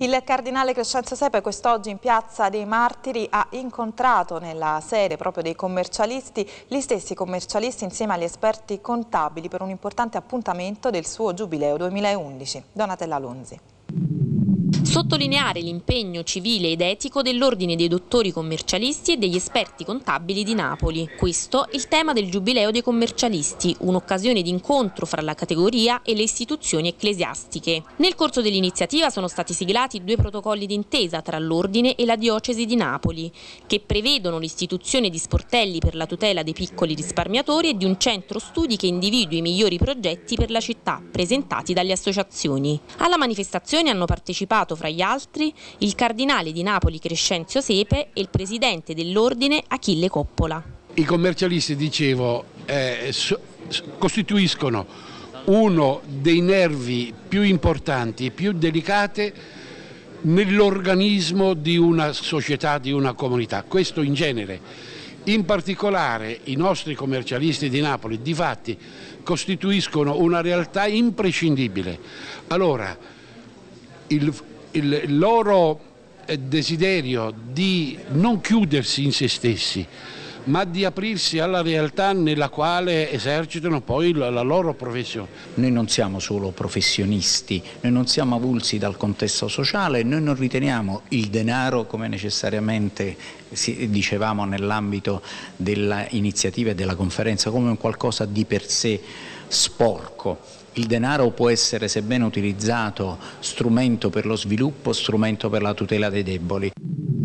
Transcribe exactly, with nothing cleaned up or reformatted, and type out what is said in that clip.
Il cardinale Crescenzio Sepe quest'oggi in Piazza dei Martiri ha incontrato nella sede proprio dei commercialisti gli stessi commercialisti insieme agli esperti contabili per un importante appuntamento del suo Giubileo duemilaundici. Donatella Lonzi. Sottolineare l'impegno civile ed etico dell'Ordine dei Dottori Commercialisti e degli Esperti Contabili di Napoli. Questo è il tema del Giubileo dei Commercialisti, un'occasione di incontro fra la categoria e le istituzioni ecclesiastiche. Nel corso dell'iniziativa sono stati siglati due protocolli d'intesa tra l'Ordine e la Diocesi di Napoli, che prevedono l'istituzione di sportelli per la tutela dei piccoli risparmiatori e di un centro studi che individui i migliori progetti per la città, presentati dalle associazioni. Alla manifestazione hanno partecipato fra gli altri il cardinale di Napoli Crescenzio Sepe e il presidente dell'ordine Achille Coppola. I commercialisti, dicevo, eh, costituiscono uno dei nervi più importanti e più delicati nell'organismo di una società, di una comunità. Questo in genere. In particolare i nostri commercialisti di Napoli, difatti, costituiscono una realtà imprescindibile. Allora, il il loro desiderio di non chiudersi in se stessi, ma di aprirsi alla realtà nella quale esercitano poi la, la loro professione. Noi non siamo solo professionisti, noi non siamo avulsi dal contesto sociale, noi non riteniamo il denaro, come necessariamente dicevamo nell'ambito dell'iniziativa e della conferenza, come un qualcosa di per sé sporco. Il denaro può essere, se ben utilizzato, strumento per lo sviluppo, strumento per la tutela dei deboli.